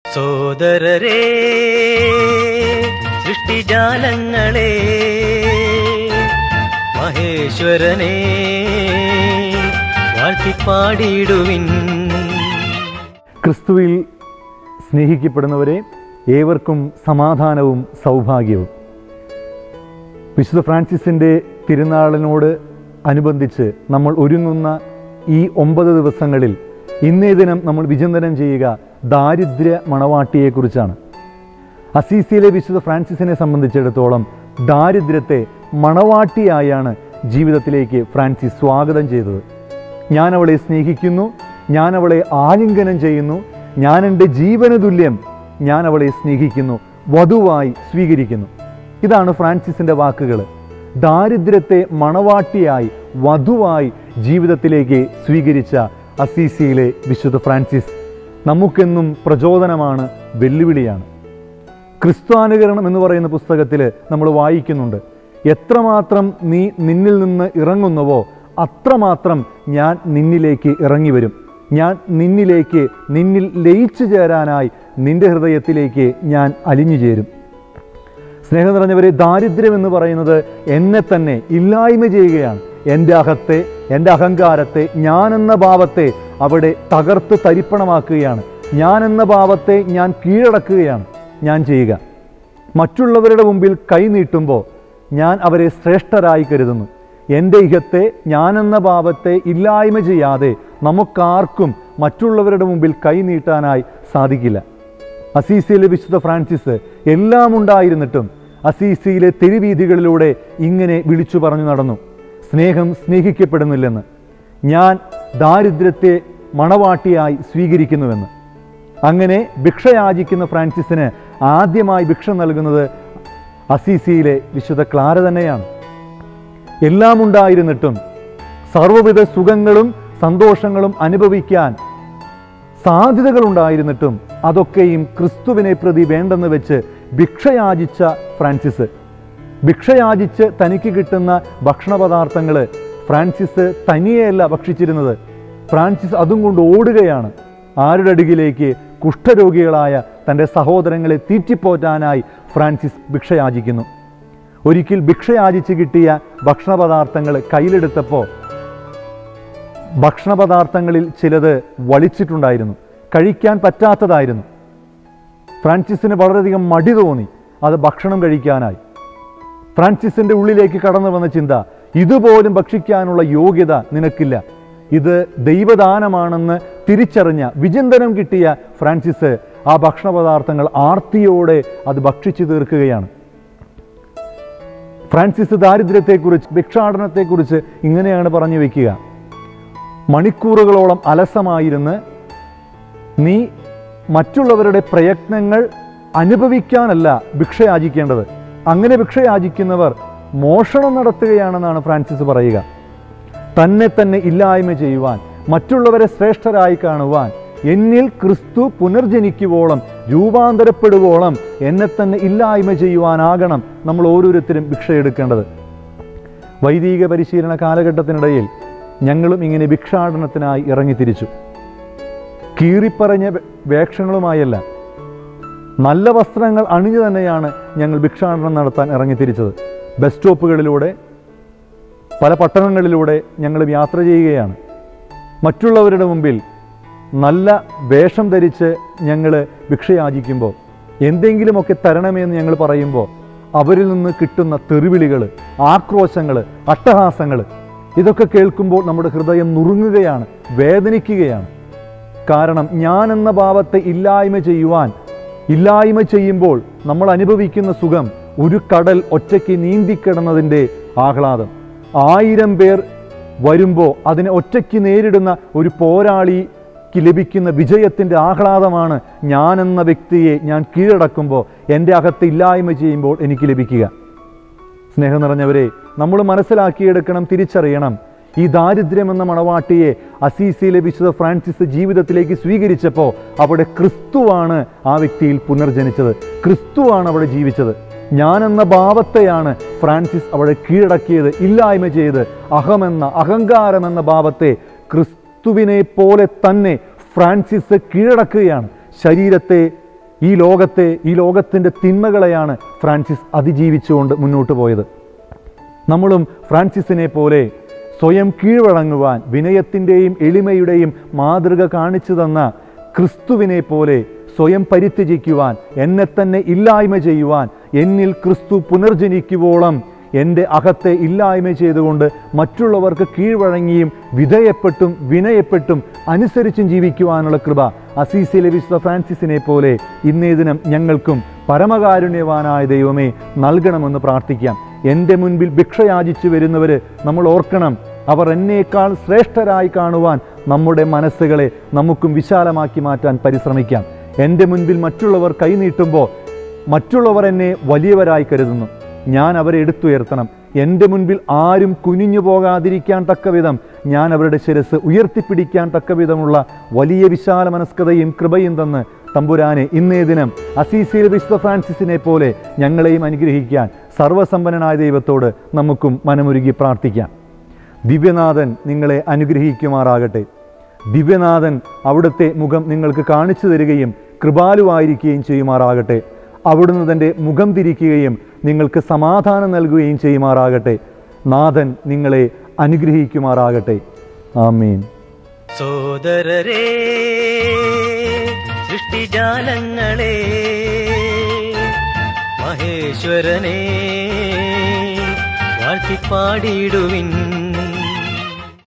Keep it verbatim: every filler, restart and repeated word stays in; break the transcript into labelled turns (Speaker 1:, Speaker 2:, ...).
Speaker 1: സോദരരേ, സൃഷ്ടിജാലങ്ങളെ, മഹേശ്വരനെ വാഴ്ത്തിപ്പാടിയിടുവിൻ.
Speaker 2: ക്രിസ്തുവിൽ സ്നേഹിക്കപ്പെടുന്നവരെ, ഏവർക്കും സമാധാനവും സൗഭാഗ്യവും. വിശുദ്ധ ഫ്രാൻസിസിൻ്റെ തിരുനാളിനോട് അനുബന്ധിച്ച് നമ്മൾ ഒരുങ്ങുന്ന ഈ ഒമ്പത് ദിവസങ്ങളിൽ ഇന്നേ ദിനം നമ്മൾ വിചിന്തനം ചെയ്യുക ദാരിദ്ര്യ മണവാട്ടിയെക്കുറിച്ചാണ്. അസീസിയിലെ വിശുദ്ധ ഫ്രാൻസിസിനെ സംബന്ധിച്ചിടത്തോളം ദാരിദ്ര്യത്തെ മണവാട്ടിയായാണ് ജീവിതത്തിലേക്ക് ഫ്രാൻസിസ് സ്വാഗതം ചെയ്തത്. ഞാൻ അവളെ സ്നേഹിക്കുന്നു, ഞാൻ അവളെ ആലിംഗനം ചെയ്യുന്നു, ഞാൻ എൻ്റെ ജീവന തുല്യം ഞാൻ അവളെ സ്നേഹിക്കുന്നു, വധുവായി സ്വീകരിക്കുന്നു. ഇതാണ് ഫ്രാൻസിസിൻ്റെ വാക്കുകൾ. ദാരിദ്ര്യത്തെ മണവാട്ടിയായി വധുവായി ജീവിതത്തിലേക്ക് സ്വീകരിച്ച അസീസിയിലെ വിശുദ്ധ ഫ്രാൻസിസ് നമുക്കെന്നും പ്രചോദനമാണ്, വെല്ലുവിളിയാണ്. ക്രിസ്ത്യാനുകരണം എന്ന് പറയുന്ന പുസ്തകത്തിൽ നമ്മൾ വായിക്കുന്നുണ്ട്, എത്രമാത്രം നീ നിന്നിൽ നിന്ന് ഇറങ്ങുന്നുവോ അത്രമാത്രം ഞാൻ നിന്നിലേക്ക് ഇറങ്ങി വരും, ഞാൻ നിന്നിലേക്ക് നിന്നിൽ ലയിച്ചു ചേരാനായി നിന്റെ ഹൃദയത്തിലേക്ക് ഞാൻ അലിഞ്ഞു ചേരും. സ്നേഹം നിറഞ്ഞവരെ, ദാരിദ്ര്യം എന്ന് പറയുന്നത് എന്നെ തന്നെ ഇല്ലായ്മ ചെയ്യുകയാണ്. എൻ്റെ അകത്തെ, എൻ്റെ അഹങ്കാരത്തെ, ഞാനെന്ന ഭാവത്തെ അവിടെ തകർത്ത് തരിപ്പണമാക്കുകയാണ്. ഞാനെന്ന ഭാവത്തെ ഞാൻ കീഴടക്കുകയാണ് ഞാൻ ചെയ്യുക. മറ്റുള്ളവരുടെ മുമ്പിൽ കൈ നീട്ടുമ്പോൾ ഞാൻ അവരെ ശ്രേഷ്ഠരായി കരുതുന്നു. എൻ്റെ ഇഹത്തെ, ഞാനെന്ന ഭാവത്തെ ഇല്ലായ്മ ചെയ്യാതെ നമുക്കാർക്കും മറ്റുള്ളവരുടെ മുമ്പിൽ കൈ നീട്ടാനായി സാധിക്കില്ല. അസീസിയിലെ വിശുദ്ധ ഫ്രാൻസിസ് എല്ലാം ഉണ്ടായിരുന്നിട്ടും അസീസിയിലെ തെരുവീഥികളിലൂടെ ഇങ്ങനെ വിളിച്ചു പറഞ്ഞു നടന്നു, സ്നേഹം സ്നേഹിക്കപ്പെടുന്നില്ലെന്ന്, ഞാൻ ദാരിദ്ര്യത്തെ മണവാട്ടിയായി സ്വീകരിക്കുന്നുവെന്ന്. അങ്ങനെ ഭിക്ഷയാചിക്കുന്ന ഫ്രാൻസിസിന് ആദ്യമായി ഭിക്ഷ നൽകുന്നത് അസീസിയിലെ വിശുദ്ധ ക്ലാര തന്നെയാണ്. എല്ലാം ഉണ്ടായിരുന്നിട്ടും സർവ്വവിധ സുഖങ്ങളും സന്തോഷങ്ങളും അനുഭവിക്കാൻ സാധ്യതകളുണ്ടായിരുന്നിട്ടും അതൊക്കെയും ക്രിസ്തുവിനെ പ്രതി വേണ്ടെന്ന് വെച്ച് ഭിക്ഷയാചിച്ച ഫ്രാൻസിസ്, ഭിക്ഷയാചിച്ച് തനിക്ക് കിട്ടുന്ന ഭക്ഷണ പദാർത്ഥങ്ങൾ ഫ്രാൻസിസ് തനിയെയല്ല ഭക്ഷിച്ചിരുന്നത്. ഫ്രാൻസിസ് അതും കൊണ്ട് ഓടുകയാണ്. ആരുടെ അടുകിലേക്ക്? കുഷ്ഠരോഗികളായ തൻ്റെ സഹോദരങ്ങളെ തീറ്റിപ്പോറ്റാനായി ഫ്രാൻസിസ് ഭിക്ഷയാചിക്കുന്നു. ഒരിക്കൽ ഭിക്ഷയാചിച്ച് കിട്ടിയ ഭക്ഷണ പദാർത്ഥങ്ങൾ കയ്യിലെടുത്തപ്പോൾ ഭക്ഷണ പദാർത്ഥങ്ങളിൽ ചിലത് വളിച്ചിട്ടുണ്ടായിരുന്നു, കഴിക്കാൻ പറ്റാത്തതായിരുന്നു. ഫ്രാൻസിസിന് വളരെയധികം മടി തോന്നി അത് ഭക്ഷണം കഴിക്കാനായി. ഫ്രാൻസിസിൻ്റെ ഉള്ളിലേക്ക് കടന്നു വന്ന ചിന്ത, ഇതുപോലും ഭക്ഷിക്കാനുള്ള യോഗ്യത നിനക്കില്ല, ഇത് ദൈവദാനമാണെന്ന് തിരിച്ചറിഞ്ഞ, വിചിന്തനം കിട്ടിയ ഫ്രാൻസിസ് ആ ഭക്ഷണ പദാർത്ഥങ്ങൾ ആർത്തിയോടെ അത് ഭക്ഷിച്ചു തീർക്കുകയാണ്. ഫ്രാൻസിസ് ദാരിദ്ര്യത്തെക്കുറിച്ച്, ഭിക്ഷാടനത്തെക്കുറിച്ച് ഇങ്ങനെയാണ് പറഞ്ഞു വയ്ക്കുക, മണിക്കൂറുകളോളം അലസമായിരുന്ന് നീ മറ്റുള്ളവരുടെ പ്രയത്നങ്ങൾ അനുഭവിക്കാനല്ല ഭിക്ഷയാചിക്കേണ്ടത്. അങ്ങനെ ഭിക്ഷയാചിക്കുന്നവർ മോഷണം നടത്തുകയാണെന്നാണ് ഫ്രാൻസിസ് പറയുക. തന്നെ തന്നെ ഇല്ലായ്മ ചെയ്യുവാൻ, മറ്റുള്ളവരെ ശ്രേഷ്ഠരായി കാണുവാൻ, എന്നിൽ ക്രിസ്തു പുനർജനിക്കുവോളം, രൂപാന്തരപ്പെടുവോളം എന്നെ തന്നെ ഇല്ലായ്മ ചെയ്യുവാനാകണം നമ്മൾ ഓരോരുത്തരും ഭിക്ഷയെടുക്കേണ്ടത്. വൈദിക പരിശീലന കാലഘട്ടത്തിനിടയിൽ ഞങ്ങളും ഇങ്ങനെ ഭിക്ഷാടനത്തിനായി ഇറങ്ങിത്തിരിച്ചു. കീറിപ്പറഞ്ഞ വേഷങ്ങളുമായല്ല, നല്ല വസ്ത്രങ്ങൾ അണിഞ്ഞു തന്നെയാണ് ഞങ്ങൾ ഭിക്ഷാടനം നടത്താൻ ഇറങ്ങിത്തിരിച്ചത്. ബസ് സ്റ്റോപ്പുകളിലൂടെ, പല പട്ടണങ്ങളിലൂടെ ഞങ്ങൾ യാത്ര ചെയ്യുകയാണ്. മറ്റുള്ളവരുടെ മുമ്പിൽ നല്ല വേഷം ധരിച്ച് ഞങ്ങൾ ഭിക്ഷയാചിക്കുമ്പോൾ, എന്തെങ്കിലുമൊക്കെ തരണമെന്ന് ഞങ്ങൾ പറയുമ്പോൾ അവരിൽ നിന്ന് കിട്ടുന്ന തെറിവിളികൾ, ആക്രോശങ്ങൾ, അട്ടഹാസങ്ങൾ, ഇതൊക്കെ കേൾക്കുമ്പോൾ നമ്മുടെ ഹൃദയം നുറുങ്ങുകയാണ്, വേദനിക്കുകയാണ്. കാരണം ഞാനെന്ന ഭാവത്തെ ഇല്ലായ്മ ചെയ്യുവാൻ, ഇല്ലായ്മ ചെയ്യുമ്പോൾ നമ്മൾ അനുഭവിക്കുന്ന സുഖം ഒരു കടൽ ഒറ്റയ്ക്ക് നീന്തിക്കിടന്നതിൻ്റെ ആഹ്ലാദം. ആയിരം പേർ വരുമ്പോൾ അതിനെ ഒറ്റയ്ക്ക് നേരിടുന്ന ഒരു പോരാളിക്ക് ലഭിക്കുന്ന വിജയത്തിൻ്റെ ആഹ്ലാദമാണ് ഞാനെന്ന വ്യക്തിയെ ഞാൻ കീഴടക്കുമ്പോൾ, എൻ്റെ അകത്ത് ഇല്ലായ്മ ചെയ്യുമ്പോൾ എനിക്ക് ലഭിക്കുക. സ്നേഹം നിറഞ്ഞവരെ, നമ്മൾ മനസ്സിലാക്കിയെടുക്കണം, തിരിച്ചറിയണം, ഈ ദാരിദ്ര്യമെന്ന മണവാട്ടിയെ അസീസിയിലെ വിശുദ്ധ ഫ്രാൻസിസ് ജീവിതത്തിലേക്ക് സ്വീകരിച്ചപ്പോൾ അവിടെ ക്രിസ്തുവാണ് ആ വ്യക്തിയിൽ പുനർജനിച്ചത്, ക്രിസ്തുവാണ് അവിടെ ജീവിച്ചത്. ഞാനെന്ന ഭാവത്തെയാണ് ഫ്രാൻസിസ് അവിടെ കീഴടക്കിയത്, ഇല്ലായ്മ ചെയ്ത്. അഹമെന്ന, അഹങ്കാരമെന്ന ഭാവത്തെ ക്രിസ്തുവിനെ പോലെ തന്നെ ഫ്രാൻസിസ് കീഴടക്കുകയാണ്. ശരീരത്തെ ഈ ലോകത്തെ ഈ ലോകത്തിൻ്റെ തിന്മകളെയാണ് ഫ്രാൻസിസ് അതിജീവിച്ചുകൊണ്ട് മുന്നോട്ട് പോയത്. നമ്മളും ഫ്രാൻസിസിനെ പോലെ സ്വയം കീഴ്വഴങ്ങുവാൻ വിനയത്തിൻ്റെയും എളിമയുടെയും മാതൃക കാണിച്ചു തന്ന ക്രിസ്തുവിനെ പോലെ സ്വയം പരിത്യജിക്കുവാൻ, എന്നെ തന്നെ ഇല്ലായ്മ ചെയ്യുവാൻ, എന്നിൽ ക്രിസ്തു പുനർജനിക്കുവോളം എൻ്റെ അകത്തെ ഇല്ലായ്മ ചെയ്തുകൊണ്ട് മറ്റുള്ളവർക്ക് കീഴ്വഴങ്ങിയും വിധേയപ്പെട്ടും വിനയപ്പെട്ടും അനുസരിച്ചും ജീവിക്കുവാനുള്ള കൃപ അസീസിയിലെ വിശുദ്ധ ഫ്രാൻസിസിനെ പോലെ ഇന്നേ ദിനം ഞങ്ങൾക്കും പരമകാരുണ്യവാനായ ദൈവമേ നൽകണമെന്ന് പ്രാർത്ഥിക്കാം. എൻ്റെ മുൻപിൽ ഭിക്ഷയാചിച്ചു വരുന്നവർ നമ്മൾ ഓർക്കണം, അവർ എന്നേക്കാൾ ശ്രേഷ്ഠരായി കാണുവാൻ നമ്മുടെ മനസ്സുകളെ നമുക്കും വിശാലമാക്കി മാറ്റാൻ പരിശ്രമിക്കാം. എൻ്റെ മുൻപിൽ മറ്റുള്ളവർ കൈനീട്ടുമ്പോൾ മറ്റുള്ളവർ എന്നെ വലിയവരായി കരുതുന്നു, ഞാൻ അവരെ എടുത്തുയർത്തണം. എൻ്റെ മുൻപിൽ ആരും കുനിഞ്ഞു പോകാതിരിക്കാൻ തക്കവിധം ഞാൻ അവരുടെ ശിരസ് ഉയർത്തിപ്പിടിക്കാൻ തക്കവിധമുള്ള വലിയ വിശാല മനസ്കതയും കൃപയും തന്ന് തമ്പുരാനെ ഇന്നേ ദിനം അസീസിയിൽ വിശുദ്ധ ഫ്രാൻസിസിനെ പോലെ ഞങ്ങളെയും അനുഗ്രഹിക്കാൻ സർവസമ്പന്നനായ ദൈവത്തോട് നമുക്കും മനമുരുകി പ്രാർത്ഥിക്കാം. ദിവ്യനാഥൻ നിങ്ങളെ അനുഗ്രഹിക്കുമാറാകട്ടെ. ദിവ്യനാഥൻ അവിടുത്തെ മുഖം നിങ്ങൾക്ക് കാണിച്ചു തരികയും കൃപാലുവായിരിക്കുകയും ചെയ്യുമാറാകട്ടെ. അവിടുന്ന് തൻ്റെ മുഖം തിരിക്കുകയും നിങ്ങൾക്ക് സമാധാനം നൽകുകയും ചെയ്യുമാറാകട്ടെ. നാഥൻ നിങ്ങളെ അനുഗ്രഹിക്കുമാറാകട്ടെ. ആമീൻ.
Speaker 1: സോദരരേ, സൃഷ്ടിജാലങ്ങളെ, മഹേശ്വരനെ വാഴ്ത്തിപ്പാടിയിടുവിൻ.